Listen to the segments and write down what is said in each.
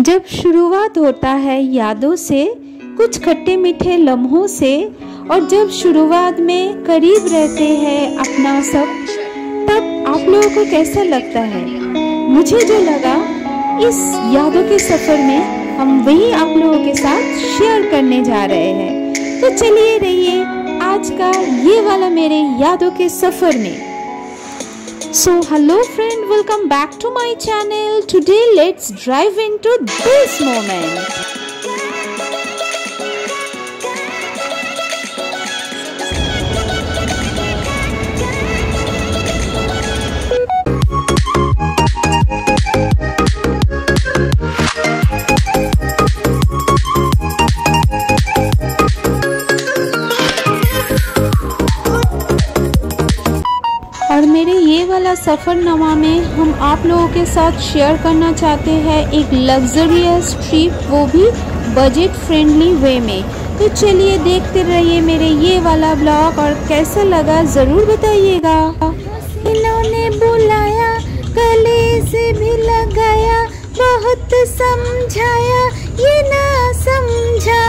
जब शुरुआत होता है यादों से, कुछ खट्टे मीठे लम्हों से, और जब शुरुआत में करीब रहते हैं अपना सब, तब आप लोगों को कैसा लगता है? मुझे जो लगा, इस यादों के सफर में हम वही आप लोगों के साथ शेयर करने जा रहे हैं। तो चलिए रहिए आज का ये वाला मेरे यादों के सफर में। So hello friend, welcome back to my channel. Today let's dive into this moment. और मेरे ये वाला सफ़रनामा में हम आप लोगों के साथ शेयर करना चाहते हैं एक लग्जरियस ट्रिप, वो भी बजट फ्रेंडली वे में। तो चलिए देखते रहिए मेरे ये वाला ब्लॉग, और कैसा लगा ज़रूर बताइएगा। इन्होंने बुलाया, गले से भी लगाया, बहुत समझाया, ये ना समझा,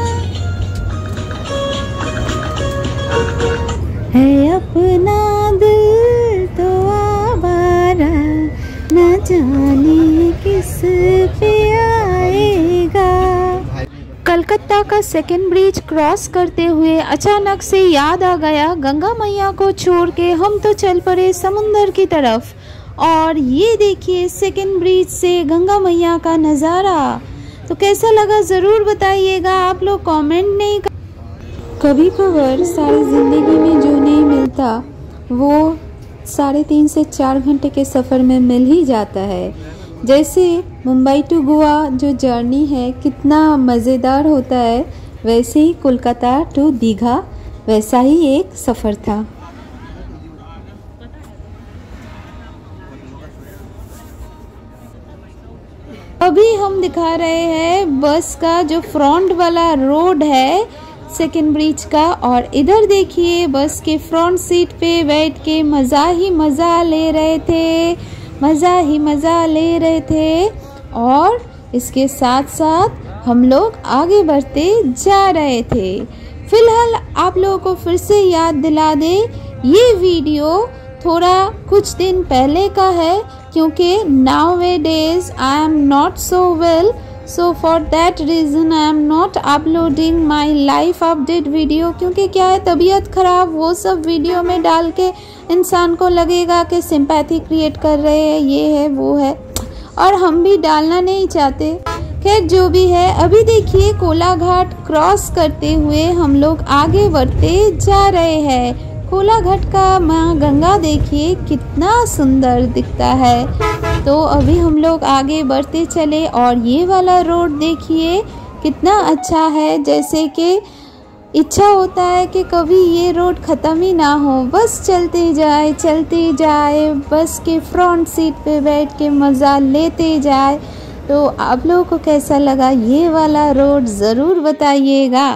है अपना दिल तो आवारा, न जाने किस पे आएगा। कलकत्ता का सेकंड ब्रिज क्रॉस करते हुए अचानक से याद आ गया, गंगा मैया को छोड़ के हम तो चल पड़े समुंदर की तरफ। और ये देखिए सेकंड ब्रिज से गंगा मैया का नज़ारा। तो कैसा लगा ज़रूर बताइएगा आप लोग, कमेंट नहीं कर। कभी कभार सारी ज़िंदगी में जो नहीं मिलता वो 3.5 से 4 घंटे के सफ़र में मिल ही जाता है। जैसे मुंबई टू गोवा जो जर्नी है कितना मज़ेदार होता है, वैसे ही कोलकाता टू दीघा वैसा ही एक सफ़र था। अभी हम दिखा रहे हैं बस का जो फ्रंट वाला रोड है सेकेंड ब्रिज का, और इधर देखिए बस के फ्रंट सीट पे बैठ के मज़ा ही मज़ा ले रहे थे, और इसके साथ साथ हम लोग आगे बढ़ते जा रहे थे। फिलहाल आप लोगों को फिर से याद दिला दे, ये वीडियो थोड़ा कुछ दिन पहले का है, क्योंकि nowadays I am not so well, so for that reason I am not uploading my life update video। क्योंकि क्या है, तबीयत ख़राब, वो सब वीडियो में डाल के इंसान को लगेगा कि सिंपैथी क्रिएट कर रहे हैं, ये है वो है, और हम भी डालना नहीं चाहते। खैर जो भी है, अभी देखिए कोलाघाट क्रॉस करते हुए हम लोग आगे बढ़ते जा रहे हैं। कोलाघाट का माँ गंगा देखिए कितना सुंदर दिखता है। तो अभी हम लोग आगे बढ़ते चले, और ये वाला रोड देखिए कितना अच्छा है, जैसे कि इच्छा होता है कि कभी ये रोड ख़त्म ही ना हो, बस चलते जाए, बस के फ्रंट सीट पे बैठ के मज़ा लेते जाए। तो आप लोगों को कैसा लगा ये वाला रोड ज़रूर बताइएगा।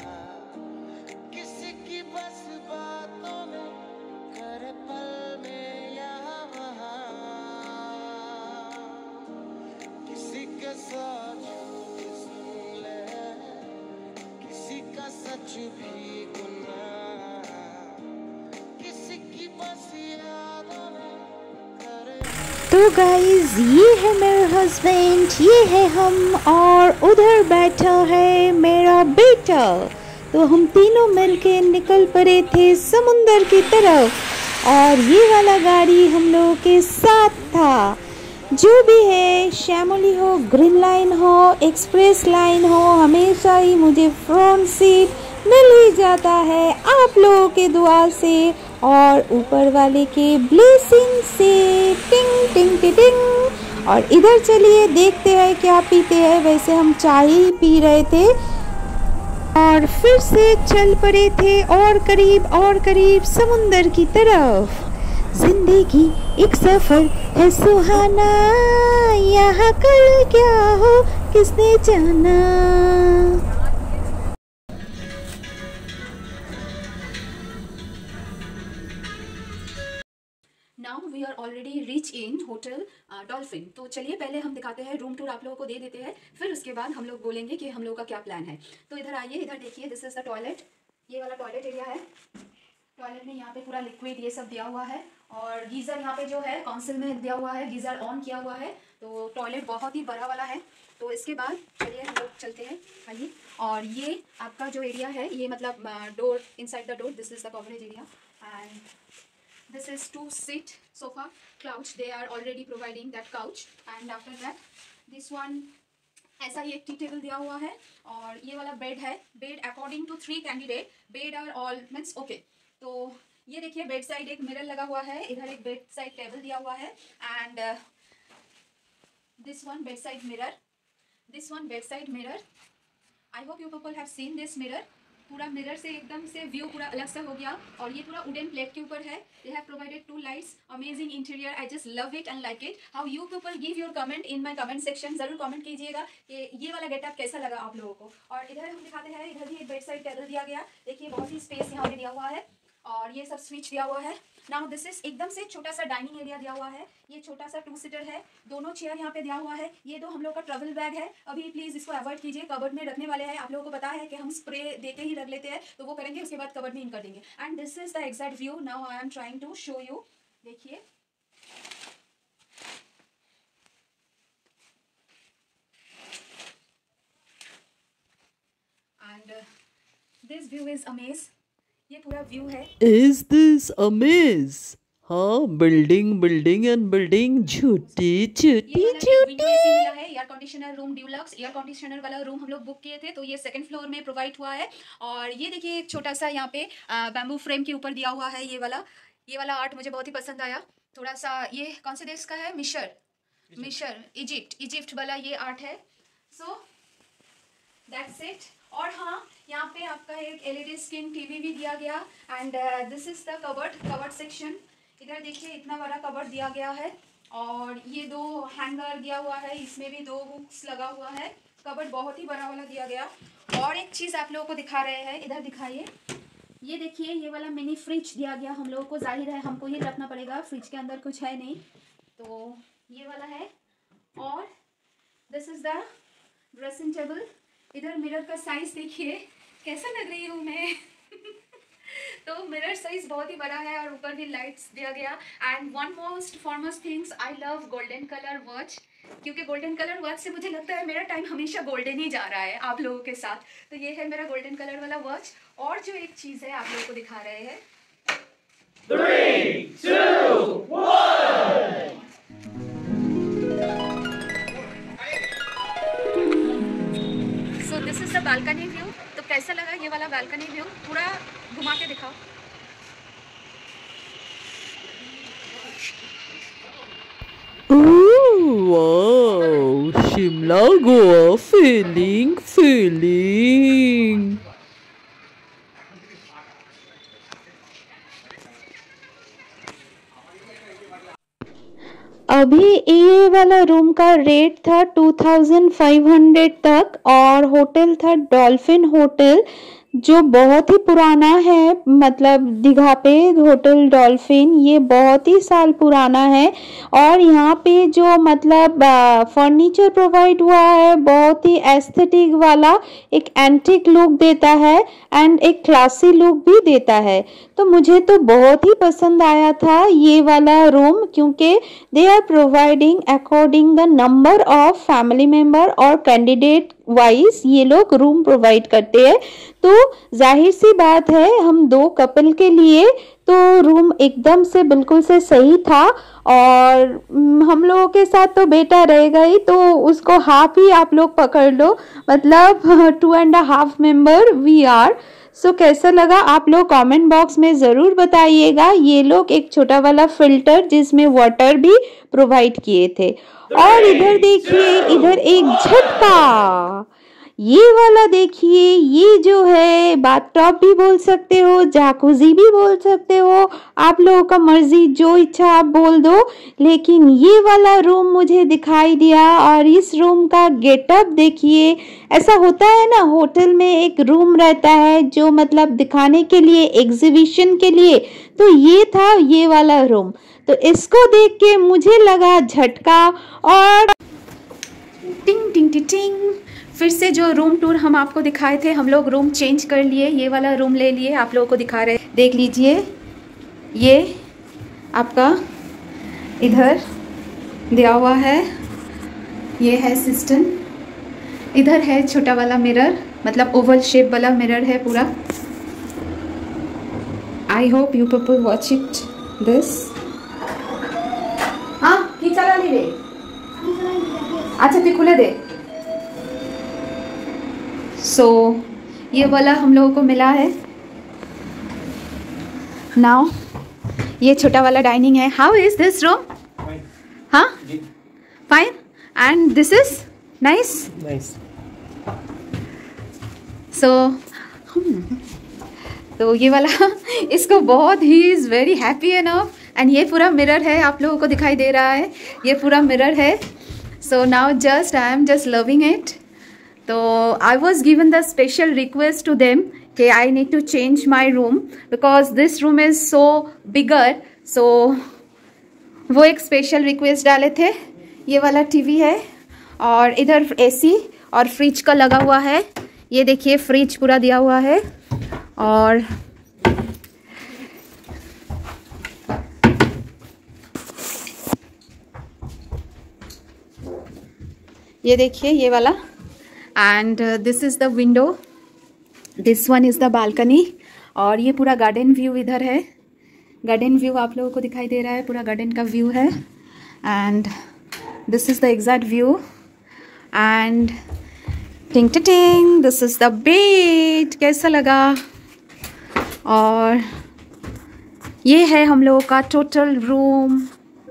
तो गाइज ये है मेरा हस्बैंड, ये है हम, और उधर बैठा है मेरा बेटा। तो हम तीनों मिलके निकल पड़े थे समुंदर की तरफ, और ये वाला गाड़ी हम लोगों के साथ था। जो भी है, श्यामली हो, ग्रीन लाइन हो, एक्सप्रेस लाइन हो, हमेशा ही मुझे फ्रंट सीट मिल ही जाता है आप लोगों के दुआ से और ऊपर वाले के ब्लेसिंग से। टिंग टिंग टिंग टिंग। और इधर चलिए देखते हैं क्या पीते हैं। वैसे हम चाय ही पी रहे थे, और फिर से चल पड़े थे और करीब समुंदर की तरफ। जिंदगी एक सफर है सुहाना, यहाँ कल क्या हो किसने जाना। Now we are already reach in hotel Dolphin. तो चलिए पहले हम दिखाते हैं, रूम टूर आप लोगों को दे देते हैं, फिर उसके बाद हम लोग बोलेंगे कि हम लोग का क्या प्लान है। तो इधर आइए, इधर देखिए, दिस इज़ द टॉयलेट। ये वाला टॉयलेट एरिया है। टॉयलेट में यहाँ पे पूरा लिक्विड ये सब दिया हुआ है, और गीज़र यहाँ पे जो है काउंसिल में दिया हुआ है, गीज़र ऑन किया हुआ है। तो टॉयलेट बहुत ही बड़ा वाला है। तो इसके बाद चलिए हम लोग चलते हैं, आइए। और ये आपका जो एरिया है, ये मतलब door, inside the door this is the coverage area, and this is to sit sofa couch, they are already providing that couch, and after that this one ऐसा ही एक टी टेबल दिया हुआ है, और ये वाला बेड है। Bed according to 3 candidate bed are all means okay. तो ये देखिए बेड साइड एक मिरर लगा हुआ है, इधर एक बेड साइड टेबल दिया हुआ है, and this one bed side mirror, this one bed side mirror. I hope you people have seen this mirror. पूरा मिरर से एकदम से व्यू पूरा अलग सा हो गया, और ये पूरा वुडन प्लेट के ऊपर है। They have provided 2 lights, amazing interior, I just love it and like it. How you people give your comment in my comment section, जरूर कमेंट कीजिएगा कि ये वाला गेटअप कैसा लगा आप लोगों को। और इधर हम दिखाते हैं, इधर भी एक बेड साइड टेबल दिया गया, देखिए बहुत ही स्पेस यहाँ पे दिया हुआ है, और ये सब स्विच दिया हुआ है। नाउ दिस इज एकदम से छोटा सा डाइनिंग एरिया दिया हुआ है। ये छोटा सा 2 सीटर है, दोनों चेयर यहाँ पे दिया हुआ है। ये दो हम लोग का ट्रैवल बैग है, अभी प्लीज़ इसको अवॉइड कीजिए, कबर्ड में रखने वाले हैं। आप लोगों को पता है कि हम स्प्रे देते ही रख लेते हैं, तो वो करेंगे, उसके बाद कबर्ड में इन कर देंगे। And this is the exact view. Now I am trying to show you, देखिए। And this view is amaze, ये पूरा व्यू है। Is this a maze? हाँ, बिल्डिंग एंड बिल्डिंग, झूठी झूठी झूठी। Air conditioner room deluxe, air conditioner वाला room हम लोग बुक किए थे, तो ये 2nd फ्लोर में प्रोवाइड हुआ है। और ये देखिए एक छोटा सा यहाँ पे बैम्बू फ्रेम के ऊपर दिया हुआ है। ये वाला आर्ट मुझे बहुत ही पसंद आया। थोड़ा सा ये कौन से देश का है? मिशर, इजिप्ट वाला ये आर्ट है। So that's it. और हाँ, यहाँ पे आपका एक LED स्क्रीन टीवी भी दिया गया, and this is the covered section. इधर देखिए इतना बड़ा कवर्ड दिया गया है, और ये 2 हैंगर दिया हुआ है, इसमें भी 2 हुक्स लगा हुआ है। कवर्ड बहुत ही बड़ा वाला दिया गया। और एक चीज़ आप लोगों को दिखा रहे हैं, इधर दिखाइए, ये देखिए ये वाला मिनी फ्रिज दिया गया हम लोगों को। जाहिर है हमको ये रखना पड़ेगा, फ्रिज के अंदर कुछ है नहीं, तो ये वाला है। और this is the dressing table. इधर मिरर का साइज देखिए कैसा लग रही हूँ मैं तो मिरर साइज बहुत ही बड़ा है, और ऊपर भी लाइट्स दिया गया। And one most foremost things, I love golden colour watch, क्योंकि गोल्डन कलर वॉच से मुझे लगता है मेरा टाइम हमेशा गोल्डन ही जा रहा है आप लोगों के साथ। तो ये है मेरा गोल्डन कलर वाला वॉच। और जो एक चीज़ है आप लोगों को दिखा रहे हैं, 3, 2, 1। This is the balcony view. तो कैसा लगा ये वाला बालकनी व्यू? पूरा घुमा के दिखाओ। Wow, Shimla Goa feeling. अभी ये वाला रूम का रेट था 2500 तक, और होटल था डॉल्फिन होटल, जो बहुत ही पुराना है। मतलब दीघा पे होटल डॉल्फिन ये बहुत ही साल पुराना है, और यहाँ पे जो मतलब फर्नीचर प्रोवाइड हुआ है बहुत ही एस्थेटिक वाला, एक एंटिक लुक देता है एंड एक क्लासी लुक भी देता है। तो मुझे तो बहुत ही पसंद आया था ये वाला रूम, क्योंकि they are providing according the number of family member और कैंडिडेट वाइज ये लोग रूम प्रोवाइड करते हैं। तो जाहिर सी बात है हम 2 कपल के लिए तो रूम एकदम से बिल्कुल से सही था, और हम लोगों के साथ तो बेटा रहेगा ही, तो उसको हाफ ही आप लोग पकड़ लो, मतलब 2.5 मेंबर वी आर। सो कैसा लगा आप लोग कमेंट बॉक्स में ज़रूर बताइएगा। ये लोग एक छोटा वाला फिल्टर जिसमें वाटर भी प्रोवाइड किए थे। और इधर देखिए, इधर एक झटका, ये वाला देखिए, ये जो है बाथटब भी बोल सकते हो, जाकुजी भी बोल सकते हो, आप लोगों का मर्जी, जो इच्छा आप बोल दो। लेकिन ये वाला रूम मुझे दिखाई दिया और इस रूम का गेटअप देखिए। ऐसा होता है ना, होटल में एक रूम रहता है जो मतलब दिखाने के लिए, एग्जीबिशन के लिए, तो ये था ये वाला रूम। तो इसको देख के मुझे लगा झटका और टिंग टिंग टिंग टिंग। फिर से जो रूम टूर हम आपको दिखाए थे, हम लोग रूम चेंज कर लिए, ये वाला रूम ले लिए, आप लोगों को दिखा रहे। देख लीजिए, ये आपका इधर दिया हुआ है, ये है सिस्टम। इधर है छोटा वाला मिरर, मतलब ओवल शेप वाला मिरर है पूरा। I hope you people watch it this. हाँ की चला ली रे, अच्छा तू खुले दे। सो ये वाला हम लोगों को मिला है। नाउ ये छोटा वाला डाइनिंग है। How is this room? हाँ fine. And this is nice. So तो ये वाला इसको बहुत ही इज़ वेरी हैप्पी एनफ। एंड ये पूरा मिरर है, आप लोगों को दिखाई दे रहा है, ये पूरा मिरर है। So now just I am just loving it. तो I was given the special request to them कि I need to change my room because this room is so bigger. So वो एक स्पेशल रिक्वेस्ट डाले थे। ये वाला TV है और इधर एसी और फ्रिज का लगा हुआ है। ये देखिए फ्रिज पूरा दिया हुआ है। और ये देखिए ये वाला। And this is the window, this one is the balcony. और ये पूरा गार्डन व्यू इधर है। गार्डन व्यू आप लोगों को दिखाई दे रहा है, पूरा गार्डन का व्यू है। And this is the exact view. And टिंग टिंग, दिस इज़ द बेड। कैसा लगा? और ये है हम लोगों का total room.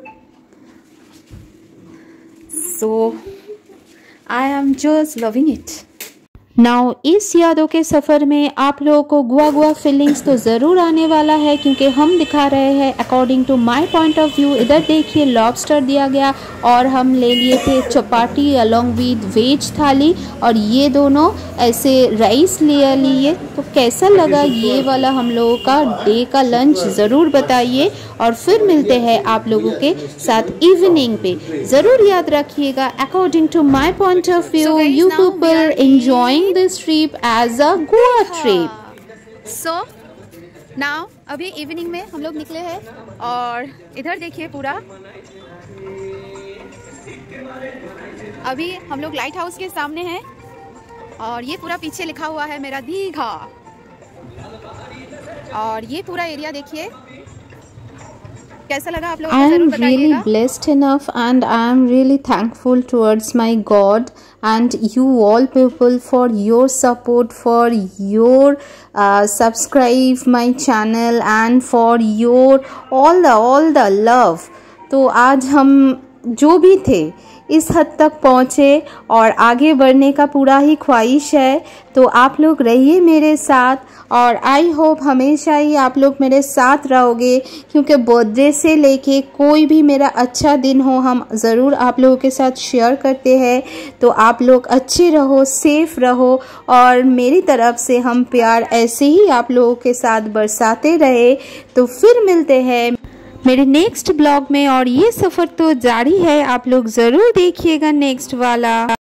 So I am just loving it. Now इस यादों के सफ़र में आप लोगों को गुआ फीलिंग्स तो ज़रूर आने वाला है, क्योंकि हम दिखा रहे हैं according to my point of view. इधर देखिए लॉबस्टर दिया गया और हम ले लिए थे चपाटी अलोंग विद वेज थाली, और ये दोनों ऐसे राइस ले लिए। तो कैसा लगा ये वाला हम लोगों का डे का लंच, ज़रूर बताइए। और फिर मिलते हैं आप लोगों के साथ इवनिंग पे। ज़रूर याद रखिएगा, according to my point of view, you people enjoying this trip as a Goa trip. So now अभी इवनिंग में हम लोग निकले हैं और इधर देखिए पूरा। अभी हम लोग लाइट हाउस के सामने हैं और ये पूरा पीछे लिखा हुआ है मेरा दीघा। और ये पूरा एरिया देखिए। कैसा लगा आप लोगों को जरूर बताइएगा। I am really blessed enough and I am really thankful towards my God and you all people for your support, for your subscribe my channel and for your all the love। तो आज हम जो भी थे इस हद तक पहुँचे और आगे बढ़ने का पूरा ही ख्वाहिश है। तो आप लोग रहिए मेरे साथ और आई होप हमेशा ही आप लोग मेरे साथ रहोगे, क्योंकि बर्थडे से लेके कोई भी मेरा अच्छा दिन हो हम ज़रूर आप लोगों के साथ शेयर करते हैं। तो आप लोग अच्छे रहो, सेफ रहो और मेरी तरफ से हम प्यार ऐसे ही आप लोगों के साथ बरसाते रहे। तो फिर मिलते हैं मेरे नेक्स्ट ब्लॉग में और ये सफ़र तो जारी है, आप लोग ज़रूर देखिएगा नेक्स्ट वाला।